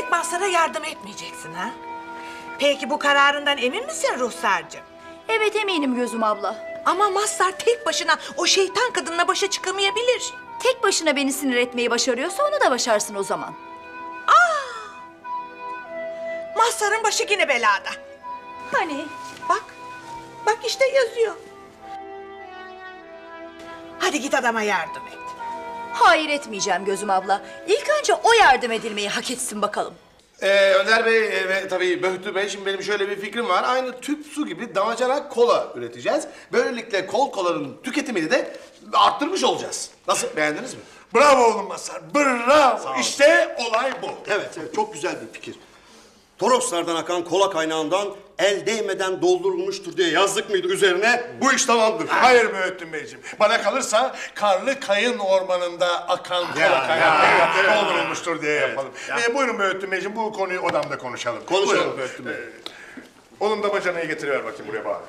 Demek Mazhar'a yardım etmeyeceksin ha? Peki bu kararından emin misin Ruhsar'cığım? Evet eminim Gözüm abla. Ama Mazhar tek başına o şeytan kadınla başa çıkamayabilir. Tek başına beni sinir etmeyi başarıyorsa onu da başarsın o zaman. Mazhar'ın başı yine belada. Hani? Bak işte yazıyor. Hadi git adama yardım et. Hayır etmeyeceğim Gözüm abla. İlk önce o yardım edilmeyi hak etsin bakalım. Önder Bey ve tabii Böhtü Bey, şimdi benim şöyle bir fikrim var. Aynı tüp su gibi damacana kola üreteceğiz. Böylelikle kolanın tüketimini de arttırmış olacağız. Nasıl, beğendiniz mi? Bravo oğlum Mazhar, bravo. İşte olay bu. Evet, çok güzel bir fikir. Toroslardan akan kola kaynağından el değmeden doldurulmuştur diye yazdık mıydı üzerine? Bu iş tamamdır. Hayır Mühittin Beyciğim. Bana kalırsa karlı kayın ormanında akan kola kaynakları doldurulmuştur diye yapalım. Buyurun Mühittin Beyciğim, bu konuyu odamda konuşalım. Konuşalım Mühittin Bey. Oğlum damacanayı getiriver bakayım buraya bari.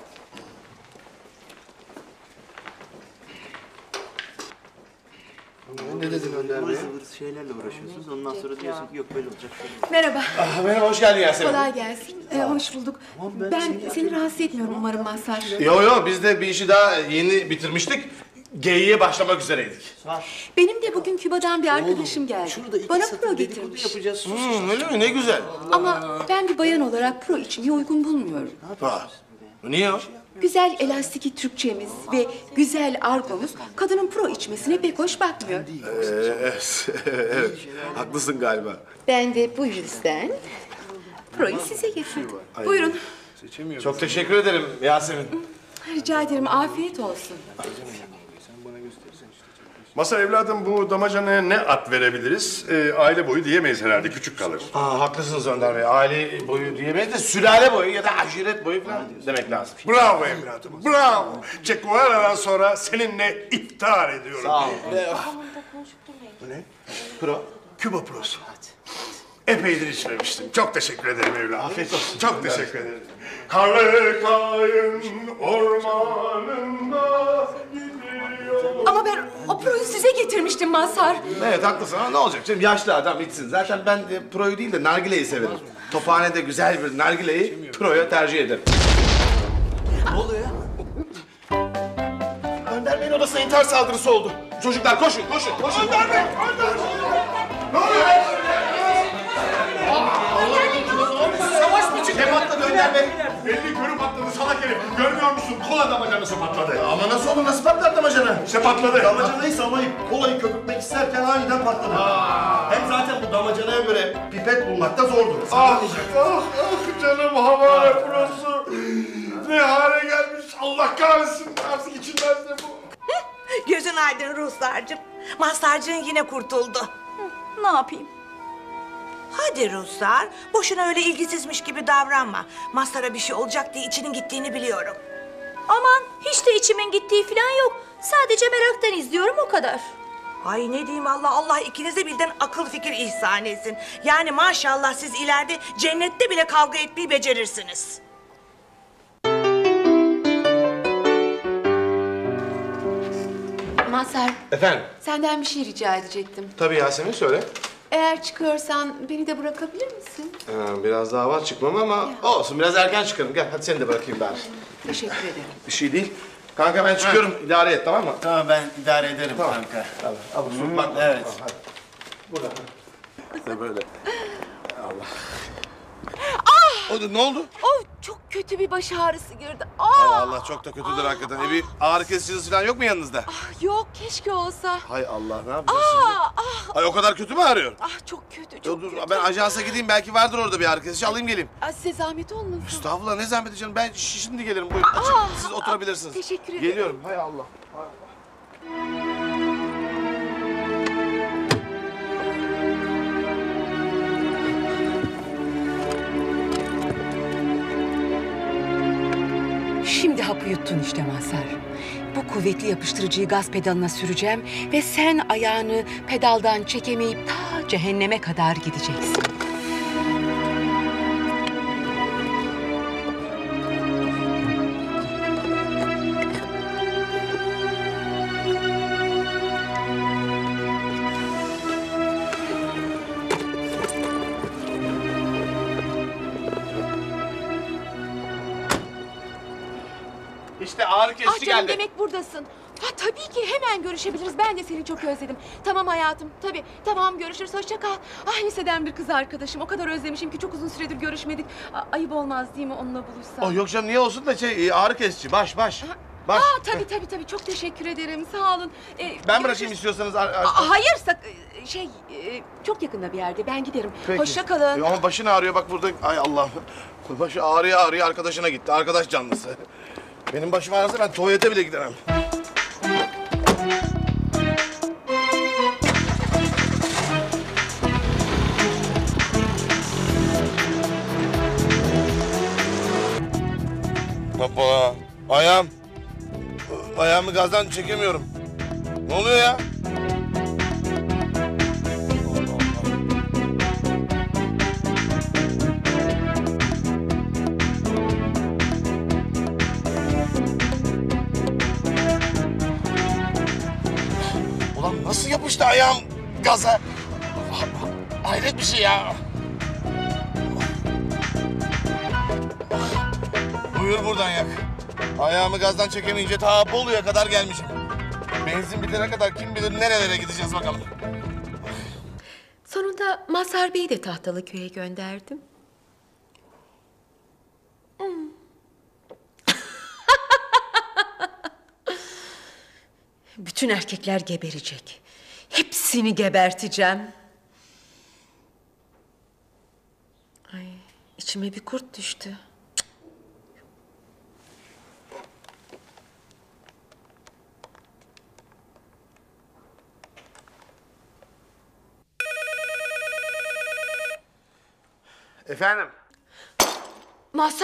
Ne dedin Önder Bey? Şeylerle uğraşıyorsunuz. Ondan sonra diyorsun ki yok böyle olacak. Merhaba, Merhaba, hoş geldin Yasemin. kolay gelsin. Hoş bulduk. Ben seni rahatsız etmiyorum umarım Mazhar. Yo, biz de bir işi daha yeni bitirmiştik. Geyiğe başlamak üzereydik. Benim de bugün Küba'dan bir arkadaşım geldi. Şurada iki Bana satır pro dedikodu getirmiş. yapacağız. Öyle mi? Ne güzel. Ama ben bir bayan olarak pro içmeyi uygun bulmuyorum. Niye o? Güzel elastiki Türkçemiz ve güzel argomuz kadının pro içmesine pek hoş bakmıyor. Evet, haklısın galiba. Ben de bu yüzden proyu size getirdim. Buyurun. Çok teşekkür ederim Yasemin. Rica ederim, afiyet olsun. Mazhar evladım, bu damacanaya ne ad verebiliriz? Aile boyu diyemeyiz herhalde, küçük kalır. Haklısınız Önder Bey. Aile boyu diyemeyiz de sülale boyu ya da aşiret boyu falan demek lazım. Bravo evladım, bravo. Che Guevara'dan sonra seninle iftihar ediyorum. Sağ ol. Bu ne? Pro. Küba prosu. Epeydir içmemiştim. Çok teşekkür ederim evladım. Afiyet olsun. Çok teşekkür ederim. Karlı kayın ormanında gidiyor. Ama ben o proyu size getirmiştim Mazhar. Evet haklısın ama ne olacak canım, yaşlı adam içsin. Zaten ben proyu değil de nargileyi severim. Tophanede güzel bir nargileyi proya tercih ederim. Ne oluyor ya? Önder Bey'in odasına intihar saldırısı oldu. Çocuklar koşun. Önder Bey! Önder! Ne oluyor? Savaş mı çıktı? Ne patladı Önder Bey? Belli körü patladı salak herif. Görmüyor musun? Kola damacanası patladı. Ama nasıl olur, nasıl patladı damacana? İşte patladı. Damacanayı samayıp kolayı köpürtmek isterken aniden patladı. Hem zaten bu damacanaya göre pipet bulmakta zordur. Ah canım havale prosu. Ne hale gelmiş. Allah kahretsin. Artık içilmez de bu. Gözün aydın Ruhsar'cığım. Mazhar'cığın yine kurtuldu. Ne yapayım? Hadi Ruhsar, boşuna öyle ilgisizmiş gibi davranma. Mazhar'a bir şey olacak diye içinin gittiğini biliyorum. Aman hiç de içimin gittiği falan yok. Sadece meraktan izliyorum o kadar. Ay ne diyeyim, Allah ikinize birden akıl fikir ihsan etsin. Yani maşallah siz ileride cennette bile kavga etmeyi becerirsiniz. Mazhar, Efendim? senden bir şey rica edecektim. Tabii Yasemin, söyle. Eğer çıkıyorsan beni de bırakabilir misin? Biraz daha var çıkmam ama olsun, biraz erken çıkarım. Gel hadi seni de bırakayım bari. Teşekkür ederim. Bir şey değil. Kanka ben çıkıyorum, idare et tamam mı? Tamam ben idare ederim kanka. Al bu bak. Evet. Burada. İşte böyle. Allah. O da ne oldu? Oh, çok kötü bir baş ağrısı girdi. Hay Allah, çok da kötüdür hakikaten. Bir ağrı kesicisi falan yok mu yanınızda? Yok, keşke olsa. Hay Allah, ne yapacağız şimdi? Ay o kadar kötü mü ağrıyor? Çok kötü, Ya çok dur, kötü. ben ajansa gideyim, belki vardır orada bir ağrı kesici, alayım geleyim. Size zahmet olmasın. Estağfurullah, ne zahmeti canım, ben şimdi gelirim. Buyurun açın, siz oturabilirsiniz. Teşekkür ederim. Geliyorum, hay Allah. Şimdi hapı yuttun işte Mazhar. Bu kuvvetli yapıştırıcıyı gaz pedalına süreceğim ve sen ayağını pedaldan çekemeyip ta cehenneme kadar gideceksin. ağrı kesici Ah canım geldi. demek buradasın. Ha tabii ki hemen görüşebiliriz. Ben de seni çok özledim. Tamam hayatım tabii. Tamam görüşürüz hoşça kal. Ah liseden bir kız arkadaşım. O kadar özlemişim ki çok uzun süredir görüşmedik. Ayıp olmaz değil mi onunla buluşsam? Oh yok canım niye olsun da ağrı kesici baş. Baş. Tabii çok teşekkür ederim sağ olun. Ben bırakayım istiyorsanız. Hayır çok yakında bir yerde ben giderim. Peki. Hoşça kalın. Ama başın ağrıyor bak burada. Ay Allah. Başı ağrıyor arkadaşına gitti. Arkadaş canlısı. Benim başım ağrısa ben tuvalete bile gidemem. Hoppa. Ayağım. Ayağımı gazdan çekemiyorum. Ne oluyor ya? Ulan nasıl yapıştı ayağım gaza? Hayret bir şey ya. Buyur buradan yak. Ayağımı gazdan çekemeyince ta Bolu'ya kadar gelmişim. Benzin bitene kadar kim bilir nerelere gideceğiz bakalım. Sonunda Mazhar Bey'i de Tahtalıköy'e gönderdim. Bütün erkekler geberecek. Hepsini geberteceğim. Ay, içime bir kurt düştü. Efendim? Mazhar,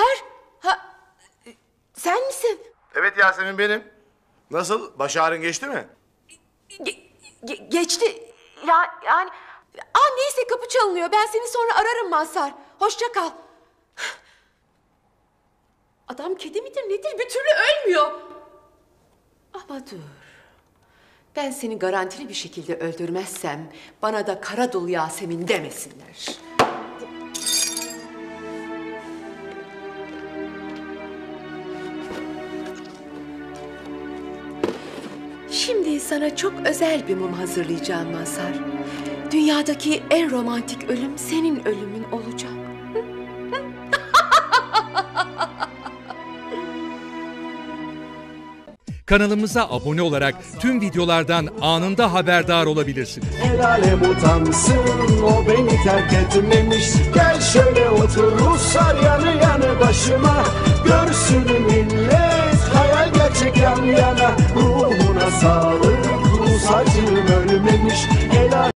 sen misin? Evet Yasemin benim. Nasıl? Baş ağrın geçti mi? Geçti. Yani... neyse kapı çalınıyor. Ben seni sonra ararım Mazhar. Hoşça kal. Adam kedi midir nedir? Bir türlü ölmüyor. Ama dur. Ben seni garantili bir şekilde öldürmezsem bana da Karadul Yasemin demesinler. Şimdi sana çok özel bir mum hazırlayacağım Mazhar. Dünyadaki en romantik ölüm senin ölümün olacak. Kanalımıza abone olarak tüm videolardan anında haberdar olabilirsiniz. El alem utansın, o beni terk etmemiş. Gel şöyle otur Ruslar yanı yanı başıma. Görsün millet hayal gerçek yan yana. Ruhuna sağlık, Rus acım ölmemiş. El